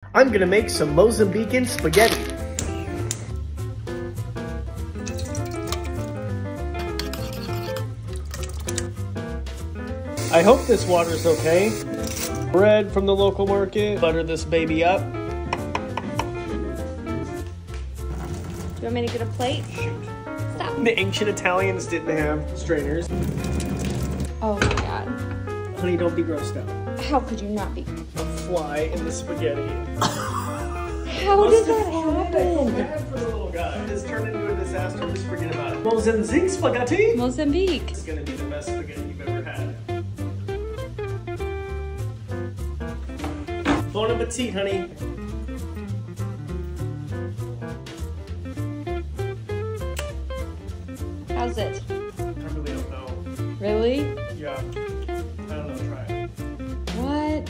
I'm gonna make some Mozambican spaghetti. I hope this water's okay. Bread from the local market. Butter this baby up. Do you want me to get a plate? Shoot. Stop. The ancient Italians didn't have strainers. Oh my god. Honey, don't be grossed out. How could you not be? A fly in the spaghetti. How did that happen? Bad for the little guy. This turned into a disaster. Just forget about it. Mozambique spaghetti. Mozambique. It's gonna be the best spaghetti you've ever had. Bon appetit, honey. How's it? I really don't know. Really? Yeah.